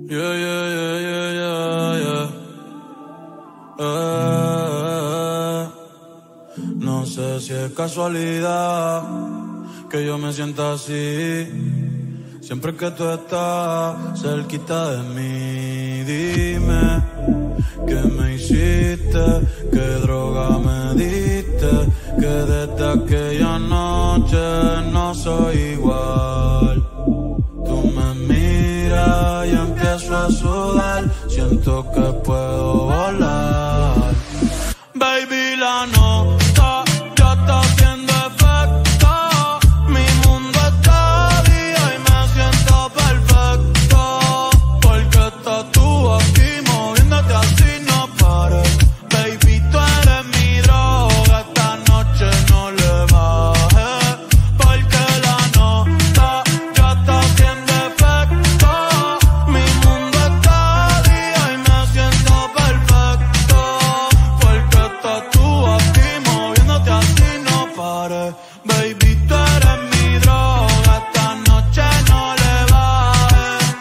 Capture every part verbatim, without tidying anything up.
Yeah, yeah, yeah, yeah, yeah, yeah. Eh, no sé si es casualidad que yo me sienta así. Siempre que tú estás cerquita de mí, dime qué me hiciste, qué droga me diste, que desde aquella noche no soy igual. Tú me miras y empiezo a sudar, siento que puedo volar. Baby, la nota ya está haciendo efecto, mi mundo está día y me siento perfecto, porque estás tú aquí moviéndote así, no pares. Baby, tú eres mi droga, esta noche no le bajes, porque la nota ya está haciendo efecto, mi mundo está día y me siento perfecto, porque estás tú aquí moviéndote así, no pares. Baby, tú eres mi droga, esta noche no le bajes.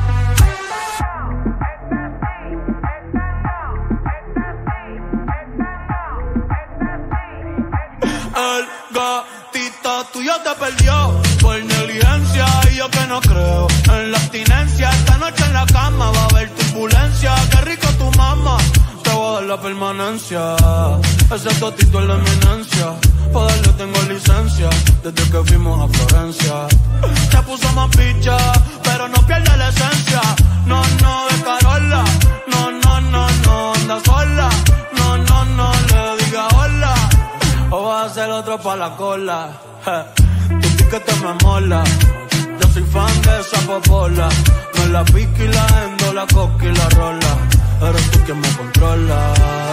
El gatito tuyo te perdió por negligencia y yo que no creo en la abstinencia. Esta noche en la cama va a haber turbulencia. Qué rico tu mamá, te voy a dar la permanencia. Ese totito es la eminencia, pa' darle tengo licencia desde que fuimos a Florencia. Se puso más picha, pero no pierde la esencia. No, no, de Carola. No, no, no, no, anda sola. No, no, no, le diga hola, o vas a ser otro pa' la cola. Tu piquete me mola, yo soy fan de esa popola. Me la pica y la endo, la coca y la rola. Eres tú quien me controla.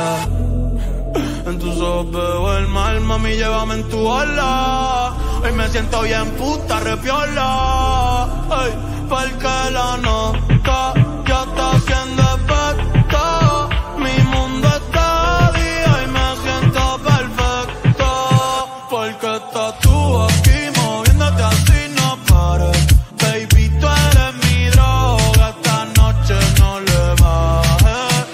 En tus ojos veo el mal, mami, llévame en tu ola. Hoy me siento bien puta, repiola. Ay, porque la nota ya está haciendo efecto, mi mundo está día y me siento perfecto, porque estás tú aquí moviéndote así, no pares. Baby, tú eres mi droga, esta noche no le bajes.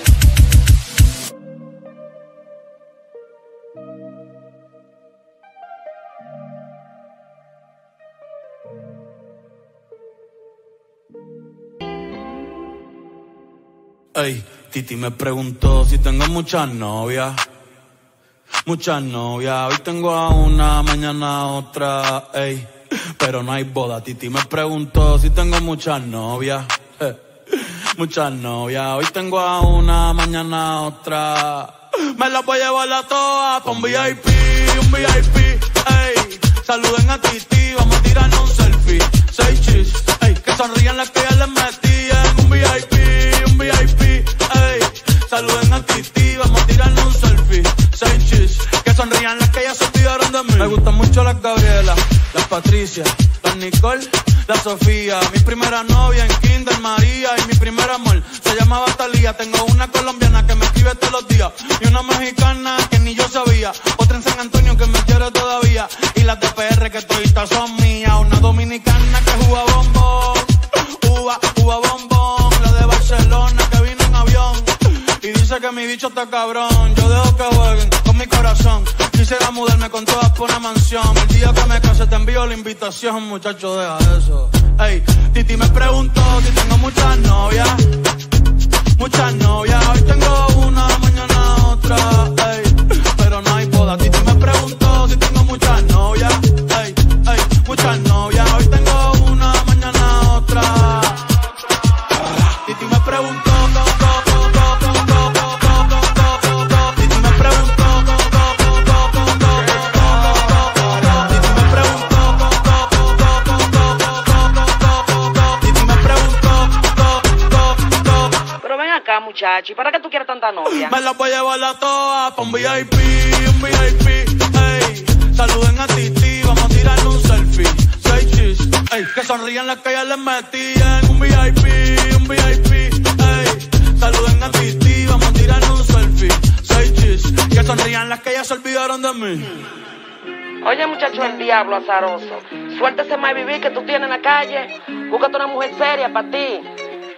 Ey, Titi me preguntó si tengo muchas novias. Muchas novias, hoy tengo a una, mañana a otra, ey. Pero no hay boda. Titi me preguntó si tengo muchas novias. Eh, muchas novias, hoy tengo a una, mañana a otra. Me las voy a llevar a todas pa' un V I P, un V I P, ey. Saluden a Titi, vamos a tirarnos un selfie. Seis chis, ey, que sonrían las que ya les metí en un V I P, un V I P, ey. Saluden a Titi, vamos a tirarnos un selfie. Seis chis, que sonrían las que ya se olvidaron de mí. Me gustan mucho las Gabriela, las Patricia, las Nicole, la Sofía. Mi primera novia en Kinder, María, y mi primer amor se llamaba Talía. Tengo una colombiana que me escribe todos los días y una mexicana que ni yo sabía. Otra en San Antonio que me quiere todavía, y las de P R que toditas son mías. Una dominicana que juega bombón, uva, uva bombón. La de Barcelona que vino en avión y dice que mi bicho está cabrón. Yo dejo que jueguen con mi corazón. Quisiera mudarme con todas por una mansión. El día que me case te envío la invitación, muchacho, deja eso. Ey, Titi me preguntó si tengo muchas novias. Muchas novias, hoy tengo una, mañana otra, ey. Pero no hay boda. Titi me preguntó si tengo muchas novias. Ey, ey, muchas novias, hoy tengo una, mañana otra. Titi me preguntó. Muchacho, ¿y para qué tú quieres tanta novia? Me las voy a llevar a todas pa' un V I P, un V I P, ey. Saluden a Titi, vamos a tirarle un selfie. Seis chis, ey. Que sonrían las que ya les metí en un V I P, un V I P, ey. Saluden a Titi, vamos a tirarle un selfie. Seis chis, que sonrían las que ya se olvidaron de mí. Oye, muchacho, el diablo azaroso. Suéltese más vivir que tú tienes en la calle. Búscate una mujer seria para ti.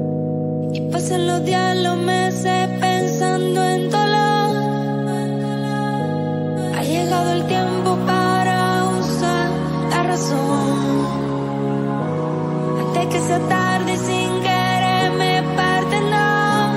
el tiempo para usar la razón. Antes que sea tarde sin querer me parte, no.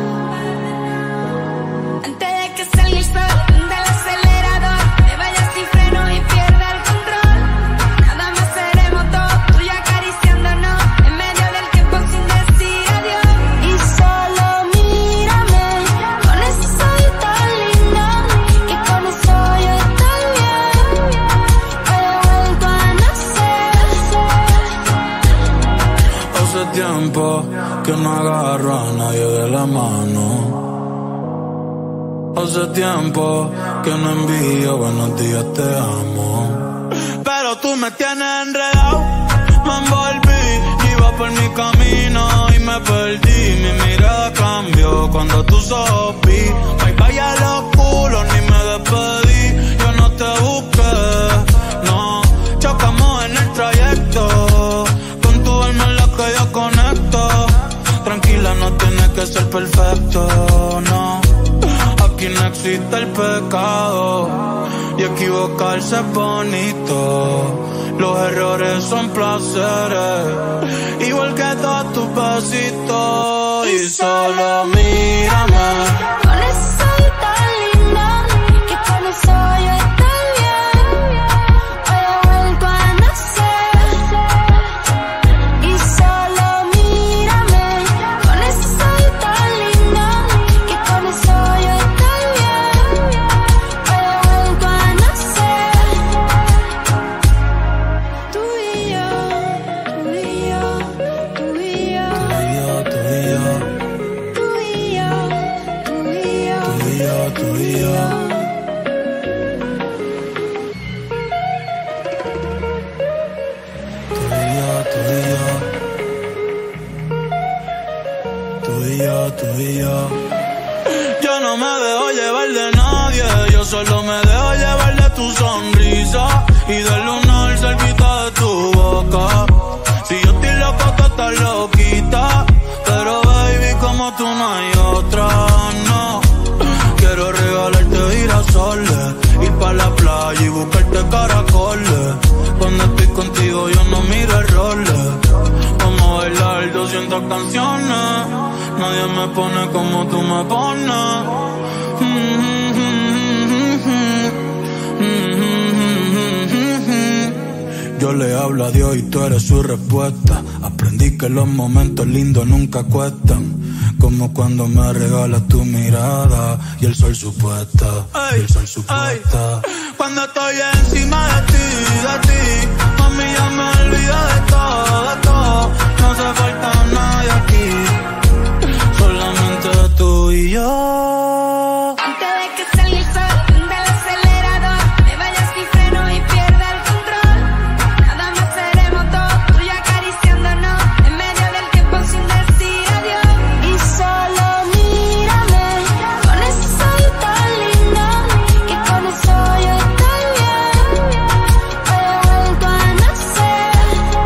Antes de que salga el sol del acelerador, me vaya sin freno y pierda el control. Nada más seremos dos, tú y acariciándonos en medio del tiempo sin decir adiós. Y solo mírame con ese sol tan lindo, que con eso yo estoy bien. Hoy he vuelto a nacer. Hace tiempo que no agarro a nadie de la mano. Hace tiempo que no envío buenos días, te amo. Pero tú me tienes enredado, me envolví, iba por mi camino y me perdí. Mi mirada cambió cuando tú sopí. Bye bye a los culos, ni me despedí. Yo no te busqué, no. Chocamos en el trayecto, con tu alma en la que yo conecto. Tranquila, no tienes que ser perfecto, no. Aquí no existe el pecado y equivocarse es bonito. Los errores son placeres, igual que todos tus besitos. Y solo mírame con ese sol tan lindo, que con eso yo estoy bien. Hoy he vuelto a nacer. Y solo mírame con ese sol tan lindo, que con eso yo estoy bien. Hoy he vuelto a nacer. Tú y yo, tú y yo, tú y yo, tú y yo, tú y yo, tú y yo, tú y yo, tú y yo, tú y yo. Tú y yo, tú y yo, tú y yo. Yo no me dejo llevar de nadie, yo solo me dejo llevar de tu sonrisa y del lunar cerquita de tu boca. Si yo estoy loco, tú estás loquita, pero baby, como tú no hay otra, no. Quiero regalarte girasoles, ir pa' la playa y buscarte caracoles. Cuando estoy contigo yo no miro errores. Vamos a bailar doscientas canciones, nadie me pone como tú me pones. Yo le hablo a Dios y tú eres su respuesta. Aprendí que los momentos lindos nunca cuestan, como cuando me regalas tu mirada y el sol supuesta, y el sol supuesta. Cuando estoy encima de ti, de ti, mami, ya me olvido de todo, de todo. No hace falta nadie aquí, solamente tú y yo. antes de que salga el sol del acelerador, me vaya sin freno y pierda el control. Nada más seremos dos, tú y acariciándonos en medio del tiempo sin decir adiós. Y solo mírame con ese sol tan lindo, que con eso yo estoy bien. Hoy he vuelto a nacer.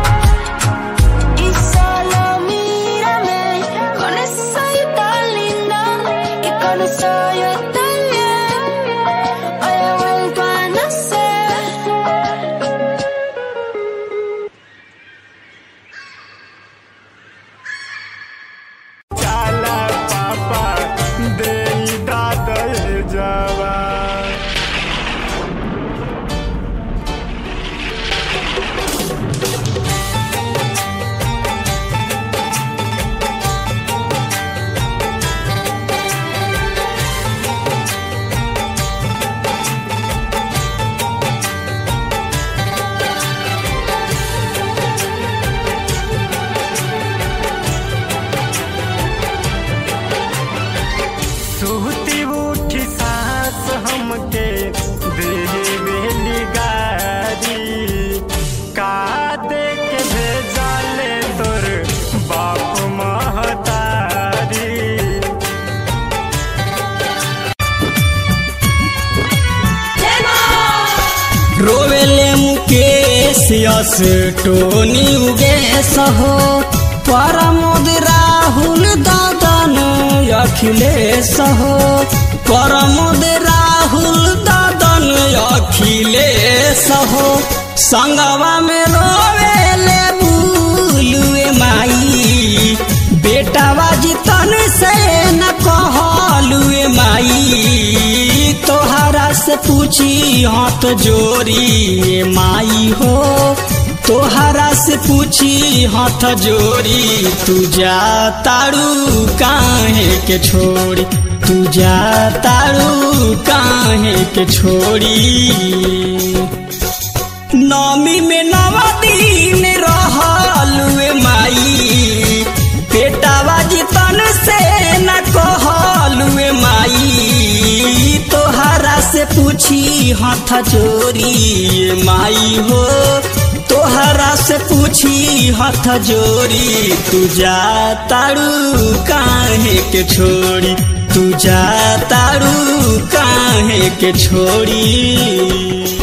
Y solo mírame con ese sol tan lindo, que con eso yo estoy bien. Hoy he vuelto a nacer. Chala papa de dada java. सुहती उठी सांस हमके दे बेली गारी, का दे के भेजाले तोर बाप महतारी। रोवेले मुकेश यस टोनी उगेश हो, परमोद राहुल दादन अखिलेश हो, परमोद राहुल दादन अखिलेश। संगवा में रोवेले बुलुए माई बेटावा जितन से न कहलुए माई तोहरा से पूछी हाथ जोड़ी माई हो तोहरा से पूछी हाथ जोड़ी तू जा तारू काहे के छोड़ी तू जा तारू काहे के छोड़ी नौमी में नवा दिन रहलुए माई बेटावा जितन से न कहलुए माई तोहरा से पूछी हाथ जोड़ी माई हो तोहरा से पूछी हाथ जोड़ी तू जा तारू काहे के छोड़ी तू जा तारू काहे के छोड़ी।